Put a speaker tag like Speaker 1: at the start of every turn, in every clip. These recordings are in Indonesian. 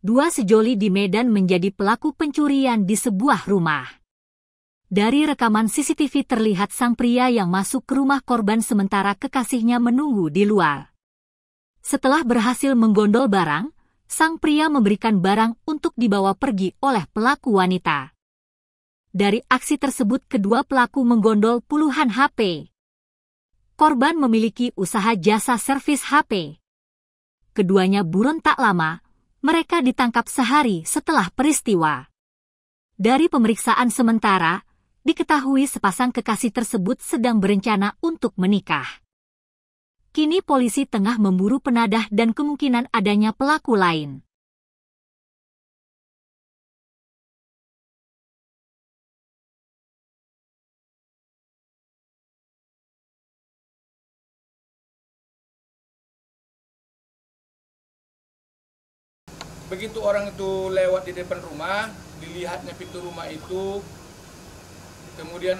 Speaker 1: Dua sejoli di Medan menjadi pelaku pencurian di sebuah rumah. Dari rekaman CCTV terlihat sang pria yang masuk ke rumah korban sementara kekasihnya menunggu di luar. Setelah berhasil menggondol barang, sang pria memberikan barang untuk dibawa pergi oleh pelaku wanita. Dari aksi tersebut kedua pelaku menggondol puluhan HP. Korban memiliki usaha jasa servis HP. Keduanya buron tak lama, mereka ditangkap sehari setelah peristiwa. Dari pemeriksaan sementara, diketahui sepasang kekasih tersebut sedang berencana untuk menikah. Kini polisi tengah memburu penadah dan kemungkinan adanya pelaku lain.
Speaker 2: Begitu orang itu lewat di depan rumah, dilihatnya pintu rumah itu, kemudian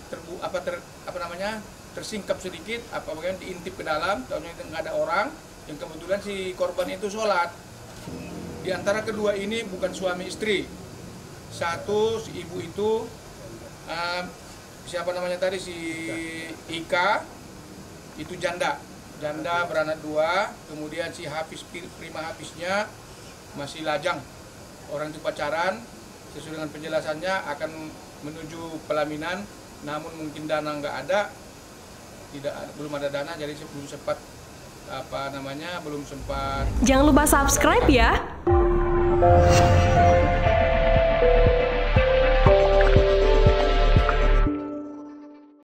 Speaker 2: tersingkap sedikit, bagian diintip ke dalam, tahunya nggak ada orang, yang kebetulan si korban itu sholat. Di antara kedua ini bukan suami istri. Satu, si ibu itu, si Ika, itu janda beranak dua, kemudian si Hafiz, prima Hafiznya, masih lajang. Orang itu pacaran, sesuai dengan penjelasannya akan menuju pelaminan, namun mungkin dana nggak ada, belum ada dana, jadi belum sempat
Speaker 3: Jangan lupa subscribe ya.